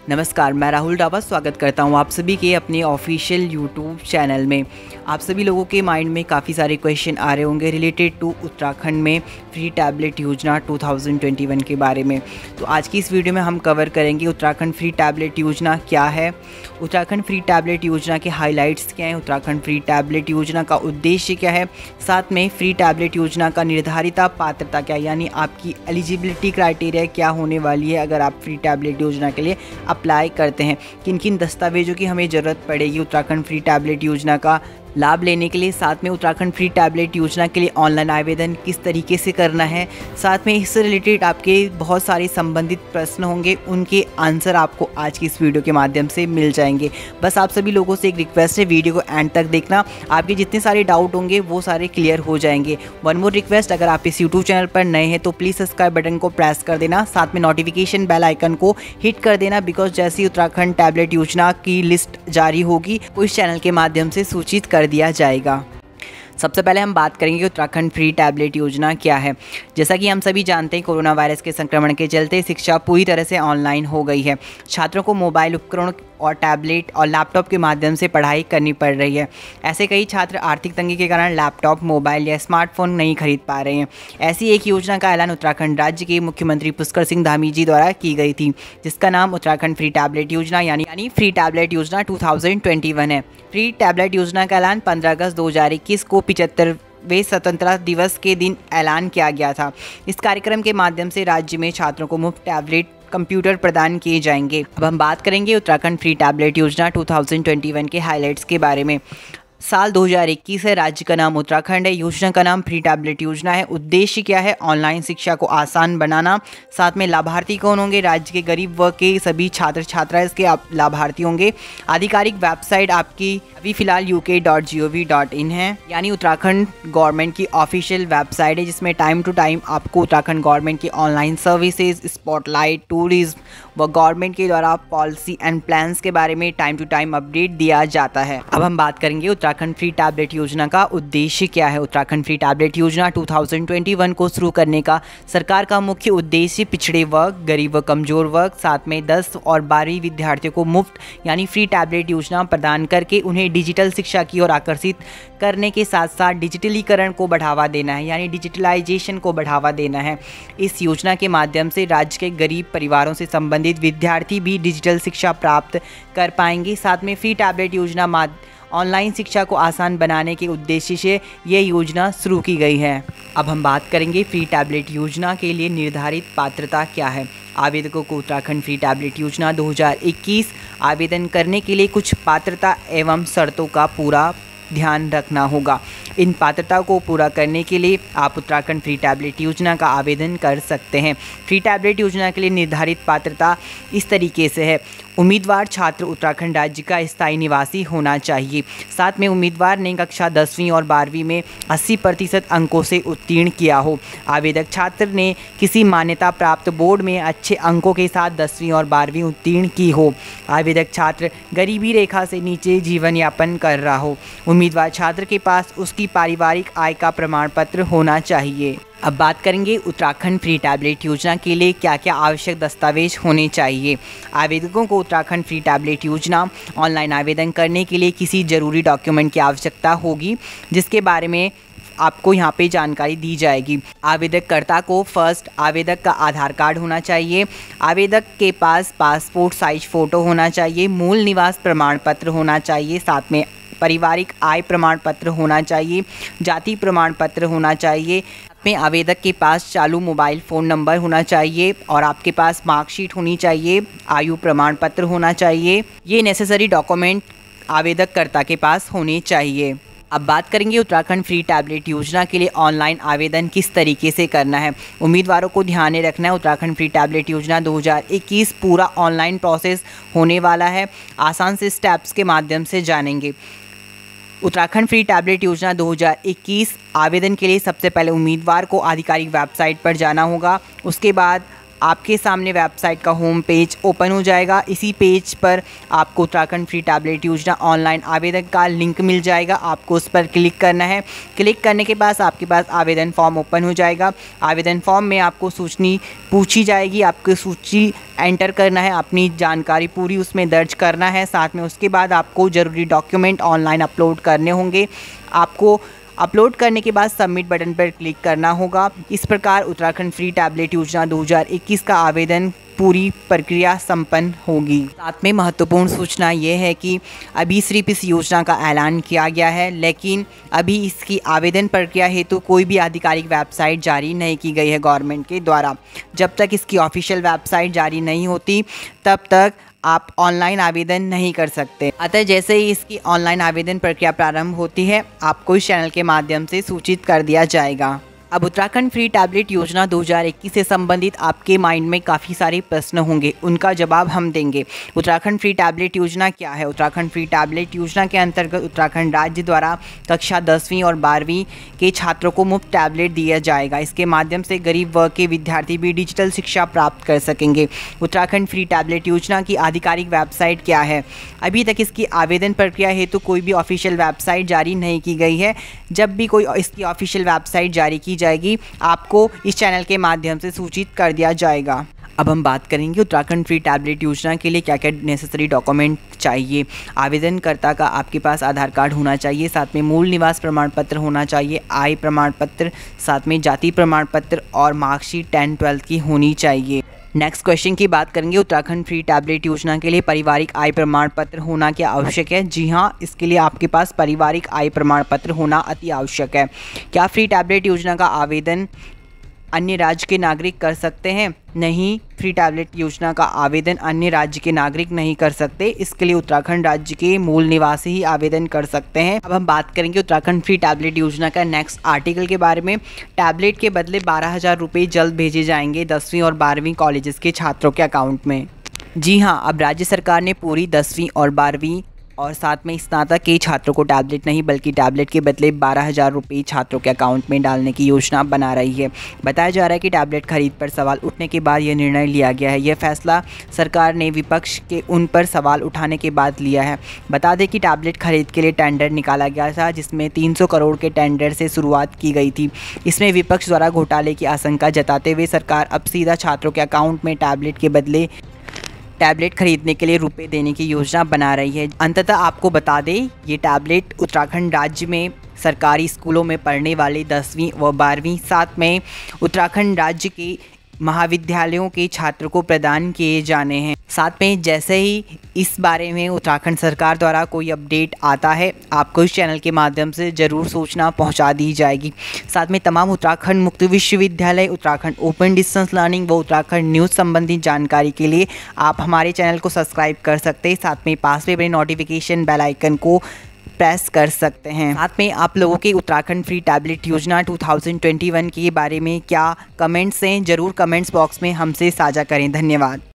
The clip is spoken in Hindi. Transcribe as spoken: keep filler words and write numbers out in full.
नमस्कार, मैं राहुल डावा स्वागत करता हूं आप सभी के अपने ऑफिशियल यूट्यूब चैनल में। आप सभी लोगों के माइंड में काफ़ी सारे क्वेश्चन आ रहे होंगे रिलेटेड टू उत्तराखंड में फ्री टैबलेट योजना दो हज़ार इक्कीस के बारे में। तो आज की इस वीडियो में हम कवर करेंगे उत्तराखंड फ्री टैबलेट योजना क्या है, उत्तराखंड फ्री टैबलेट योजना के हाइलाइट्स क्या हैं, उत्तराखंड फ्री टैबलेट योजना का उद्देश्य क्या है, साथ में फ्री टैबलेट योजना का निर्धारित पात्रता क्या है, यानी आपकी एलिजिबिलिटी क्राइटेरिया क्या होने वाली है अगर आप फ्री टैबलेट योजना के लिए अप्लाई करते हैं, किन किन दस्तावेजों की हमें ज़रूरत पड़ेगी उत्तराखंड फ्री टैबलेट योजना का लाभ लेने के लिए, साथ में उत्तराखंड फ्री टैबलेट योजना के लिए ऑनलाइन आवेदन किस तरीके से करना है, साथ में इससे रिलेटेड आपके बहुत सारे संबंधित प्रश्न होंगे, उनके आंसर आपको आज की इस वीडियो के माध्यम से मिल जाएंगे। बस आप सभी लोगों से एक रिक्वेस्ट है, वीडियो को एंड तक देखना, आपके जितने सारे डाउट होंगे वो सारे क्लियर हो जाएंगे। वन मोर रिक्वेस्ट, अगर आप इस यूट्यूब चैनल पर नए हैं तो प्लीज़ सब्सक्राइब बटन को प्रेस कर देना, साथ में नोटिफिकेशन बेल आइकन को हिट कर देना, बिकॉज जैसे ही उत्तराखंड टैबलेट योजना की लिस्ट जारी होगी उस चैनल के माध्यम से सूचित कर दिया जाएगा। सबसे पहले हम बात करेंगे उत्तराखंड फ्री टैबलेट योजना क्या है। जैसा कि हम सभी जानते हैं, कोरोना वायरस के संक्रमण के चलते शिक्षा पूरी तरह से ऑनलाइन हो गई है। छात्रों को मोबाइल उपकरण और टैबलेट और लैपटॉप के माध्यम से पढ़ाई करनी पड़ रही है। ऐसे कई छात्र आर्थिक तंगी के कारण लैपटॉप, मोबाइल या स्मार्टफोन नहीं खरीद पा रहे हैं। ऐसी एक योजना का ऐलान उत्तराखंड राज्य के मुख्यमंत्री पुष्कर सिंह धामी जी द्वारा की गई थी, जिसका नाम उत्तराखंड फ्री टैबलेट योजना यानी यानी फ्री टैबलेट योजना दो हज़ार इक्कीस है। फ्री टैबलेट योजना का ऐलान पंद्रह अगस्त दो हज़ार इक्कीस को पिचहत्तरवें स्वतंत्रता दिवस के दिन ऐलान किया गया था। इस कार्यक्रम के माध्यम से राज्य में छात्रों को मुफ्त टैबलेट, कंप्यूटर प्रदान किए जाएंगे। अब हम बात करेंगे उत्तराखंड फ्री टैबलेट योजना दो हज़ार इक्कीस के हाइलाइट्स के बारे में। साल दो हज़ार इक्कीस है, राज्य का नाम उत्तराखंड है, योजना का नाम फ्री टैबलेट योजना है। उद्देश्य क्या है? ऑनलाइन शिक्षा को आसान बनाना। साथ में लाभार्थी कौन होंगे? राज्य के गरीब वर्ग के सभी छात्र छात्राएं इसके लाभार्थी होंगे। आधिकारिक वेबसाइट आपकी अभी फिलहाल U K dot G O V dot in है, यानी उत्तराखंड गवर्नमेंट की ऑफिशियल वेबसाइट है, जिसमें टाइम टू टाइम आपको उत्तराखंड गवर्नमेंट की ऑनलाइन सर्विसेज, स्पॉटलाइट, टूरिज्म व गवर्नमेंट के द्वारा पॉलिसी एंड प्लान्स के बारे में टाइम टू टाइम अपडेट दिया जाता है। अब हम बात करेंगे उत्तराखंड फ्री टैबलेट योजना का उद्देश्य क्या है। उत्तराखंड फ्री टैबलेट योजना दो हज़ार इक्कीस को शुरू करने का सरकार का मुख्य उद्देश्य पिछड़े वर्ग, गरीब व कमजोर वर्ग, साथ में दस और बारहवीं विद्यार्थियों को मुफ्त यानी फ्री टैबलेट योजना प्रदान करके उन्हें डिजिटल शिक्षा की ओर आकर्षित करने के साथ साथ डिजिटलीकरण को बढ़ावा देना है, यानी डिजिटलाइजेशन को बढ़ावा देना है। इस योजना के माध्यम से राज्य के गरीब परिवारों से संबंधित विद्यार्थी भी डिजिटल शिक्षा प्राप्त कर पाएंगे। साथ में फ्री टैबलेट योजना ऑनलाइन शिक्षा को आसान बनाने के उद्देश्य से ये योजना शुरू की गई है। अब हम बात करेंगे फ्री टैबलेट योजना के लिए निर्धारित पात्रता क्या है। आवेदकों को उत्तराखंड फ्री टैबलेट योजना दो हज़ार इक्कीस आवेदन करने के लिए कुछ पात्रता एवं शर्तों का पूरा ध्यान रखना होगा। इन पात्रताओं को पूरा करने के लिए आप उत्तराखंड फ्री टैबलेट योजना का आवेदन कर सकते हैं। फ्री टैबलेट योजना के लिए निर्धारित पात्रता इस तरीके से है। उम्मीदवार छात्र उत्तराखंड राज्य का स्थायी निवासी होना चाहिए। साथ में उम्मीदवार ने कक्षा दसवीं और बारहवीं में अस्सी प्रतिशत अंकों से उत्तीर्ण किया हो। आवेदक छात्र ने किसी मान्यता प्राप्त बोर्ड में अच्छे अंकों के साथ दसवीं और बारहवीं उत्तीर्ण की हो। आवेदक छात्र गरीबी रेखा से नीचे जीवन यापन कर रहा हो। उम्मीदवार छात्र के पास उसकी पारिवारिक आय का प्रमाण पत्र होना चाहिए। अब बात करेंगे उत्तराखंड फ्री टैबलेट योजना के लिए क्या क्या आवश्यक दस्तावेज होने चाहिए। आवेदकों को उत्तराखंड फ्री टैबलेट योजना ऑनलाइन आवेदन करने के लिए किसी ज़रूरी डॉक्यूमेंट की आवश्यकता होगी, जिसके बारे में आपको यहाँ पे जानकारी दी जाएगी। आवेदककर्ता को फर्स्ट आवेदक का आधार कार्ड होना चाहिए। आवेदक के पास पासपोर्ट साइज फ़ोटो होना चाहिए। मूल निवास प्रमाण पत्र होना चाहिए। साथ में पारिवारिक आय प्रमाण पत्र होना चाहिए। जाति प्रमाण पत्र होना चाहिए। में आवेदक के पास चालू मोबाइल फ़ोन नंबर होना चाहिए और आपके पास मार्कशीट होनी चाहिए। आयु प्रमाण पत्र होना चाहिए। ये नेसेसरी डॉक्यूमेंट आवेदककर्ता के पास होने चाहिए। अब बात करेंगे उत्तराखंड फ्री टैबलेट योजना के लिए ऑनलाइन आवेदन किस तरीके से करना है। उम्मीदवारों को ध्यान में रखना है, उत्तराखंड फ्री टैबलेट योजना दो हज़ार इक्कीस पूरा ऑनलाइन प्रोसेस होने वाला है। आसान से स्टेप्स के माध्यम से जानेंगे। उत्तराखंड फ्री टैबलेट योजना दो हज़ार इक्कीस आवेदन के लिए सबसे पहले उम्मीदवार को आधिकारिक वेबसाइट पर जाना होगा। उसके बाद आपके सामने वेबसाइट का होम पेज ओपन हो जाएगा। इसी पेज पर आपको उत्तराखंड फ्री टैबलेट योजना ऑनलाइन आवेदन का लिंक मिल जाएगा। आपको उस पर क्लिक करना है। क्लिक करने के बाद आपके पास आवेदन फॉर्म ओपन हो जाएगा। आवेदन फॉर्म में आपको सूचनी पूछी जाएगी, आपको सूची एंटर करना है, अपनी जानकारी पूरी उसमें दर्ज करना है। साथ में उसके बाद आपको ज़रूरी डॉक्यूमेंट ऑनलाइन अपलोड करने होंगे। आपको अपलोड करने के बाद सबमिट बटन पर क्लिक करना होगा। इस प्रकार उत्तराखंड फ्री टैबलेट योजना दो हज़ार इक्कीस का आवेदन पूरी प्रक्रिया संपन्न होगी। साथ में महत्वपूर्ण सूचना ये है कि अभी सिर्फ इस योजना का ऐलान किया गया है, लेकिन अभी इसकी आवेदन प्रक्रिया हेतु कोई भी आधिकारिक वेबसाइट जारी नहीं की गई है गवर्नमेंट के द्वारा। जब तक इसकी ऑफिशियल वेबसाइट जारी नहीं होती तब तक आप ऑनलाइन आवेदन नहीं कर सकते। अतः जैसे ही इसकी ऑनलाइन आवेदन प्रक्रिया प्रारंभ होती है, आपको इस चैनल के माध्यम से सूचित कर दिया जाएगा। अब उत्तराखंड फ्री टैबलेट योजना दो हज़ार इक्कीस से संबंधित आपके माइंड में काफ़ी सारे प्रश्न होंगे, उनका जवाब हम देंगे। उत्तराखंड फ्री टैबलेट योजना क्या है? उत्तराखंड फ्री टैबलेट योजना के अंतर्गत उत्तराखंड राज्य द्वारा कक्षा दसवीं और बारहवीं के छात्रों को मुफ्त टैबलेट दिया जाएगा। इसके माध्यम से गरीब वर्ग के विद्यार्थी भी डिजिटल शिक्षा प्राप्त कर सकेंगे। उत्तराखंड फ्री टैबलेट योजना की आधिकारिक वेबसाइट क्या है? अभी तक इसकी आवेदन प्रक्रिया हेतु कोई भी ऑफिशियल वेबसाइट जारी नहीं की गई है। जब भी कोई इसकी ऑफिशियल वेबसाइट जारी की जाएगी, आपको इस चैनल के माध्यम से सूचित कर दिया जाएगा। अब हम बात करेंगे उत्तराखंड फ्री टैबलेट योजना के लिए क्या क्या नेसेसरी डॉक्यूमेंट चाहिए। आवेदनकर्ता का आपके पास आधार कार्ड होना चाहिए, साथ में मूल निवास प्रमाण पत्र होना चाहिए, आय प्रमाण पत्र, साथ में जाति प्रमाण पत्र और मार्कशीट टेंथ ट्वेल्थ की होनी चाहिए। नेक्स्ट क्वेश्चन की बात करेंगे, उत्तराखंड फ्री टैबलेट योजना के लिए पारिवारिक आय प्रमाण पत्र होना क्या आवश्यक है? जी हाँ, इसके लिए आपके पास पारिवारिक आय प्रमाण पत्र होना अति आवश्यक है। क्या फ्री टैबलेट योजना का आवेदन अन्य राज्य के नागरिक कर सकते हैं? नहीं, फ्री टैबलेट योजना का आवेदन अन्य राज्य के नागरिक नहीं कर सकते। इसके लिए उत्तराखंड राज्य के मूल निवासी ही आवेदन कर सकते हैं। अब हम बात करेंगे उत्तराखंड फ्री टैबलेट योजना का नेक्स्ट आर्टिकल के बारे में। टैबलेट के बदले बारह हज़ार रुपये जल्द भेजे जाएंगे दसवीं और बारहवीं कॉलेजेस के छात्रों के अकाउंट में। जी हाँ, अब राज्य सरकार ने पूरी दसवीं और बारहवीं और साथ में स्नातक के छात्रों को टैबलेट नहीं बल्कि टैबलेट के बदले बारह हज़ार रुपये छात्रों के अकाउंट में डालने की योजना बना रही है। बताया जा रहा है कि टैबलेट खरीद पर सवाल उठने के बाद यह निर्णय लिया गया है। यह फैसला सरकार ने विपक्ष के उन पर सवाल उठाने के बाद लिया है। बता दें कि टैबलेट खरीद के लिए टेंडर निकाला गया था, जिसमें तीन सौ करोड़ के टेंडर से शुरुआत की गई थी। इसमें विपक्ष द्वारा घोटाले की आशंका जताते हुए सरकार अब सीधा छात्रों के अकाउंट में टैबलेट के बदले टैबलेट खरीदने के लिए रुपए देने की योजना बना रही है। अंततः आपको बता दें, ये टैबलेट उत्तराखंड राज्य में सरकारी स्कूलों में पढ़ने वाले दसवीं व बारहवीं, साथ में उत्तराखंड राज्य के महाविद्यालयों के छात्रों को प्रदान किए जाने हैं। साथ में जैसे ही इस बारे में उत्तराखंड सरकार द्वारा कोई अपडेट आता है, आपको इस चैनल के माध्यम से ज़रूर सूचना पहुंचा दी जाएगी। साथ में तमाम उत्तराखंड मुक्त विश्वविद्यालय, उत्तराखंड ओपन डिस्टेंस लर्निंग व उत्तराखंड न्यूज़ संबंधी जानकारी के लिए आप हमारे चैनल को सब्सक्राइब कर सकते हैं। साथ में पास में बने नोटिफिकेशन बेल आइकन को प्रेस कर सकते हैं। साथ में आप लोगों के उत्तराखंड फ्री टैबलेट योजना दो हज़ार इक्कीस के बारे में क्या कमेंट्स हैं, ज़रूर कमेंट्स बॉक्स में हमसे साझा करें। धन्यवाद।